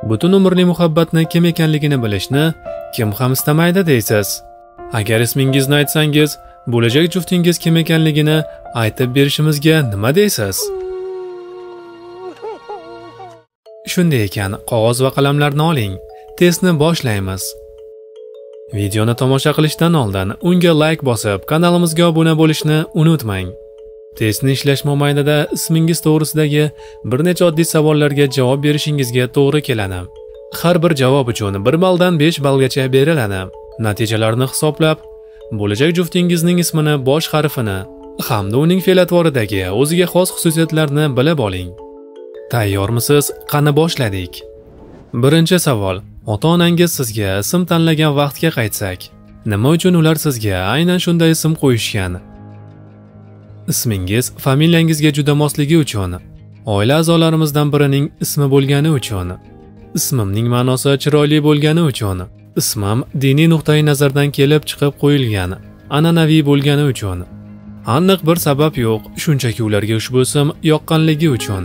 Butun umrli muhabbatni kim ekanligini bilishni kim ham istamaydi deysiz. Agar ismingizni aytsangiz, bo'lajak juftingiz kim ekanligini aytib berishimizga nima deysiz? Shunday ekan, qog'oz va qalamlarni oling. Testni boshlaymiz. Videoni tomosha qilishdan oldin unga like bosib, kanalimizga obuna bo'lishni unutmang. Testni ishlash mobaynida ismingiz to'g'risidagi bir necha oddiy savollarga javob berishingizga to'g'ri keladi. Har bir javob uchun 1 balldan 5 ballgacha beriladi. Natijalarni hisoblab, bo'lajak juftingizning ismini bosh harfini hamda uning fe'l-atvoridagi o'ziga xos xususiyatlarini bilib oling. Tayyormisiz? Qani boshladik. Birinchi savol. Ota-onangiz sizga ism tanlagan vaqtga qaytsak, nima uchun ular sizga aynan shunday ism qo'yishgan? Ismingiz familiyangizga juda mosligi uchun, oila a'zolarimizdan birining ismi bo'lgani uchun, ismimning ma'nosi chiroyli bo'lgani uchun, ismim diniy nuqtai nazardan kelib chiqib qo'yilgan, an'anaviy bo'lgani uchun. Aniq bir sabab yo'q, shunchaki ularga ushbu ism yoqqanligi uchun.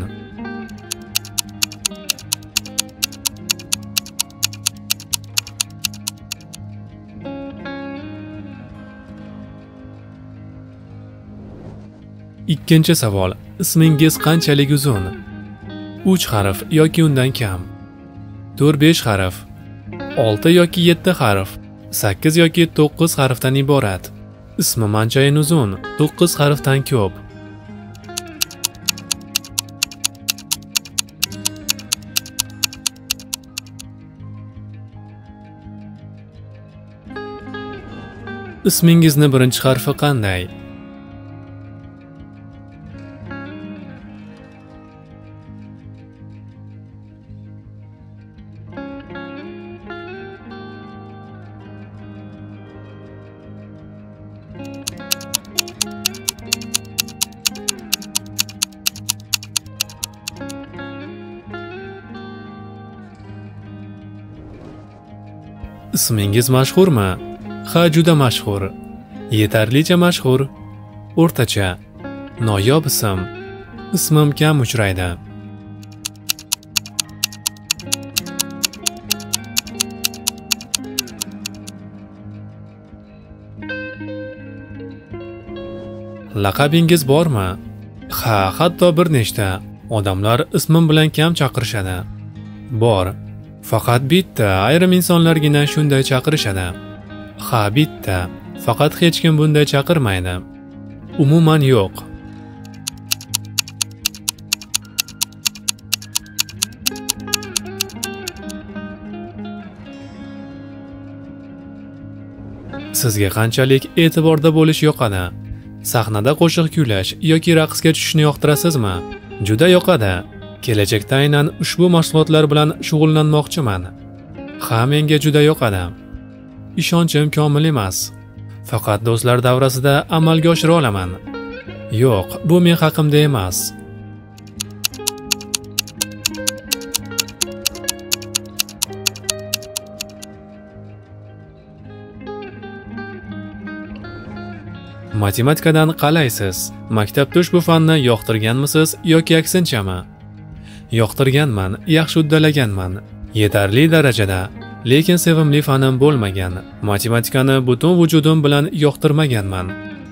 Ikkinchi savol. Ismingiz qanchalik uzun? 3 harf yoki undan kam? 4-5 harf? 6 yoki 7 harf? 8 yoki 9 harfdan iborat? Ismim anchayin uzun, 9 harfdan ko'p. Ismingizni birinchi harfi qanday? Ismingiz mashhurmi? Ha, juda mashhur. Yetarlicha mashhur. O'rtacha. Noyob ism. Ismim kam uchraydi. Laqabingiz bormi? Ha, hatto bir nechta. Odamlar ismim bilan kam chaqirishadi. Bor. Faqat bitta, ayrim insonlargina shunday chaqirishadi. Ha, bitta. Faqat hech kim bunday chaqirmaydi. Umuman yo'q. Sizga qanchalik e'tiborda bo'lish yoqadi? Sahnada qo'shiq kuylash yoki raqsga tushishni yoqtirasizmi? Juda yoqadi. Kelajakda aynan ushbu mashg'ulotlar bilan shug'ullanmoqchiman. Ha, menga juda yoqadi. Ishonchim komil emas. Faqat do'stlar davrasida amalga oshira olaman. Yo'q, bu men haqimda emas. Matematikadan qalaysiz? Maktabda ushbu fanni yoqtirganmisiz yoki aksinchami? Yoqtirganman, yaxshi uddalaganman, yetarli darajada, lekin sevimli fanim bo'lmagan. Matematikani butun vujudim bilan yoqtirmaganman.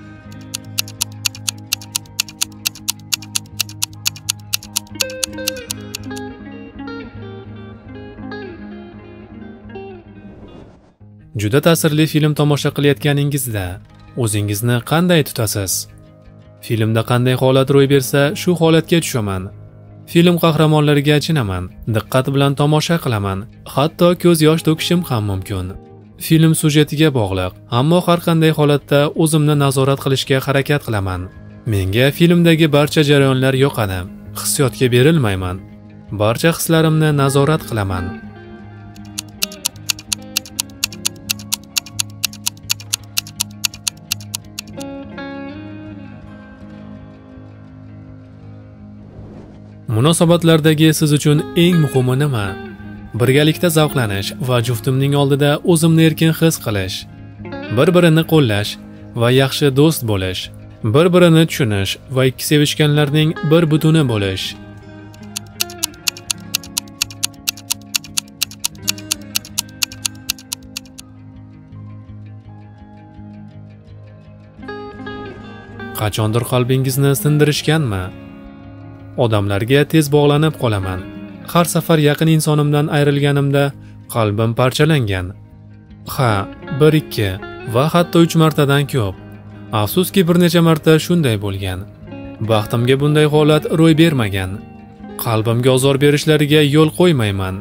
Juda ta'sirli film tomosha qilayotganingizda o'zingizni qanday tutasiz? Filmda qanday holat ro'y bersa, shu holatga tushaman. Film qahramonlariga achinaman, diqqat bilan tomosha qilaman, hatto ko'z yosh to'kishim ham mumkin. Film sujetiga bog'liq, ammo har qanday holatda o'zimni nazorat qilishga harakat qilaman. Menga filmdagi barcha jarayonlar yoqadi. Hissiyotga berilmayman. Barcha hislarimni nazorat qilaman. Munosabatlardagi siz uchun eng muhimi nima? Birgalikda zavqlanish va juftimning oldida o'zimni erkin his qilish, bir-birini qo'llash va yaxshi do'st bo'lish, bir-birini tushunish va ikki sevishganlarning bir butuni bo'lish. Qachondir qalbingizni sindirishganmi? Odamlarga tez bog'lanib qolaman. Har safar yaqin insonimdan ayrilganimda qalbim parchalangan. Ha, 1-2 va hatto 3 martadan ko'p. Afsuski bir necha marta shunday bo'lgan. Baxtimga bunday holat ro'y bermagan. Qalbimga ozor berishlariga yo'l qo'ymayman.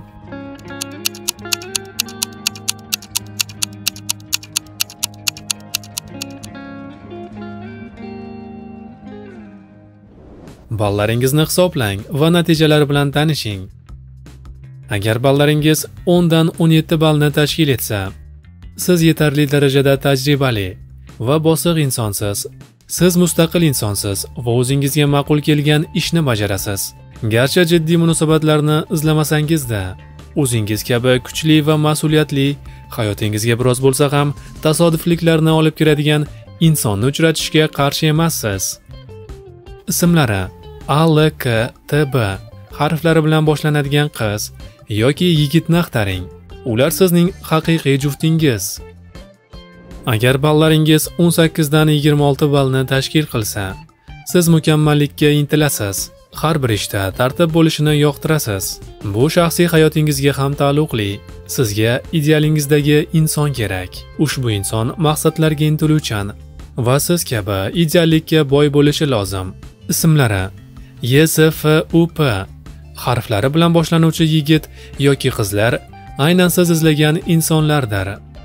Ballaringizni hisoblang va natijalar bilan tanishing. Agar ballaringiz 10 dan 17 ballni tashkil etsa, siz yetarli darajada tajribali va bosiq insonsiz. Siz mustaqil insonsiz va o'zingizga ma'qul kelgan ishni bajarasiz. Garchi jiddiy munosabatlarni izlamasangiz-da, o'zingiz kabi kuchli va mas'uliyatli, hayotingizga biroz bo'lsa ham tasodifliklarni olib kiradigan insonni uchratishga qarshi emassiz. Ismlari ALKTB harflari bilan boshlanadigan qiz yoki yigitni axtaring. Ular sizning haqiqiy juftingiz. Agar ballaringiz 18 dan 26 ballni tashkil qilsa, siz mukammallikka intilasiz. Har bir ishda tartib bo'lishini yoqtirasiz. Bu shaxsiy hayotingizga ham taalluqli. Sizga idealingizdagi inson kerak. Ushbu inson maqsadlarga intiluvchan va siz kabi ideallikka boy bo'lishi lozim. Ismlari YSFUP harflari bilan boshlanuvchi yigit yoki qizlar aynan siz izlagan insonlardir.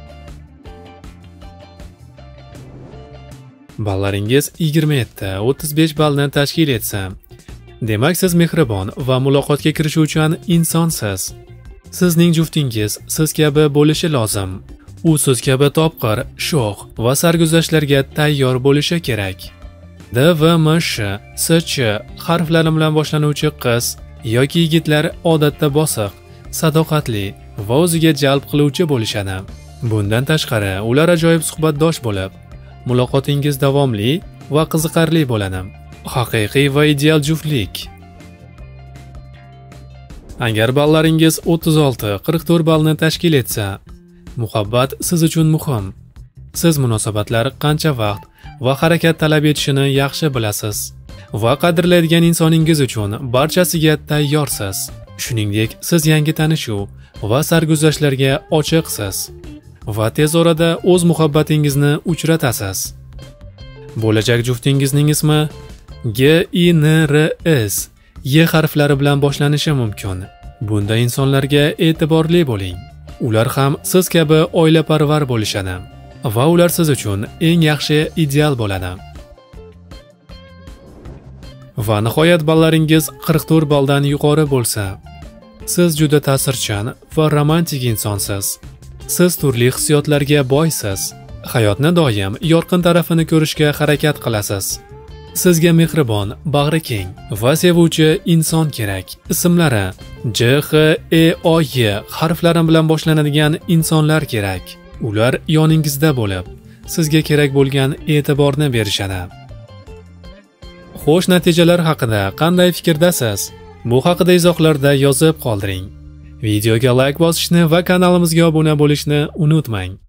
Ballaringiz 27-35 ballni tashkil etsa, demak siz mehribon va muloqotga kirishuvchan insonsiz. Sizning juftingiz siz kabi bo'lishi lozim. U siz kabi topqir, sho'x va sarguzashtlarga tayyor bo'lishi kerak. DVMSH, SCH harflari bilan boshlanuvchi qiz yoki yigitlar odatda bosiq, sadoqatli va o'ziga jalb qiluvchi bo'lishadi. Bundan tashqari, ular ajoyib suhbatdosh bo'lib, muloqotingiz davomli va qiziqarli bo'ladi. Haqiqiy va ideal juftlik. Agar ballaringiz 36-44 ballni tashkil etsa, muhabbat siz uchun muhim. Siz munosabatlar qancha vaqt va harakat talab etishini yaxshi bilasiz va qadrlaydigan insoningiz uchun barchasiga tayyorsiz. Shuningdek, siz yangi tanishuv va sarguzashtlarga ochiqsiz va tez orada o'z muhabbatingizni uchratasiz. Bo'lajak juftingizning ismi GINRS Y harflari bilan boshlanishi mumkin. Bunday insonlarga e'tiborli bo'ling. Ular ham siz kabi oilaparvar bo'lishadi va ular siz uchun eng yaxshi ideal bo'ladi. Va nihoyat ballaringiz 44 balldan yuqori bo'lsa, siz juda ta'sirchan va romantik insonsiz. Siz turli hissiyotlarga boysiz. Hayotni doim yorqin tarafini ko'rishga harakat qilasiz. Sizga mehribon, bag'ri keng va sevuvchi inson kerak. Ismlari JHEOY harflari bilan boshlanadigan insonlar kerak. Ular yoningizda bo'lib, sizga kerak bo'lgan e'tiborni berishadi. Xo'sh, natijalar haqida qanday fikrdasiz? Bu haqida izohlarda yozib qoldiring. Videoga like bosishni va kanalimizga obuna bo'lishni unutmang.